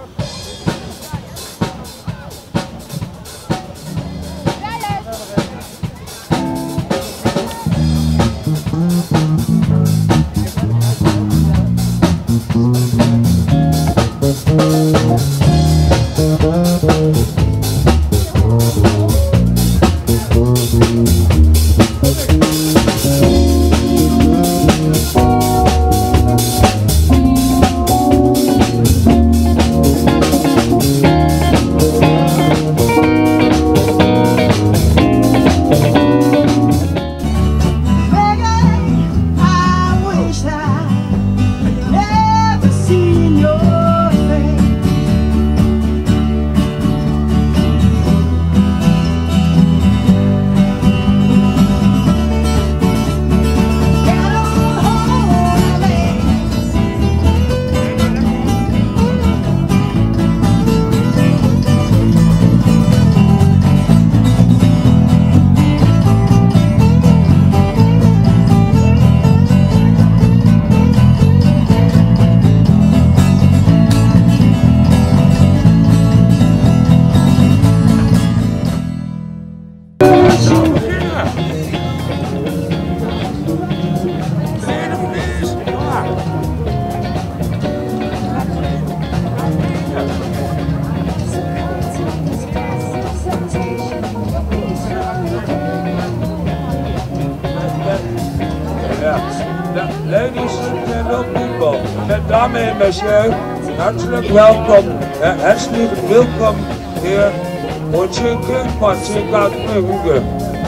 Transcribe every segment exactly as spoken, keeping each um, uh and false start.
Ladies and people, met Damen en Monsieur, hartelijk welkom, ja, herzlich welkom hier, Oranjeborg, Partij uit Nürnberg.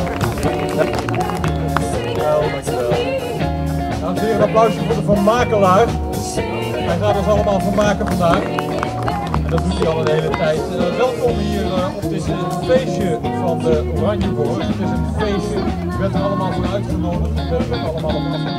Dames en heren, een applausje voor de vermakelaar. Hij gaat ons allemaal vermaken vandaag. En dat doet hij al een hele tijd. Uh, welkom hier uh, op dit uh, feestje van de Oranjeborg. Het is een feestje, u bent er allemaal voor uitgenodigd. U bent er allemaal op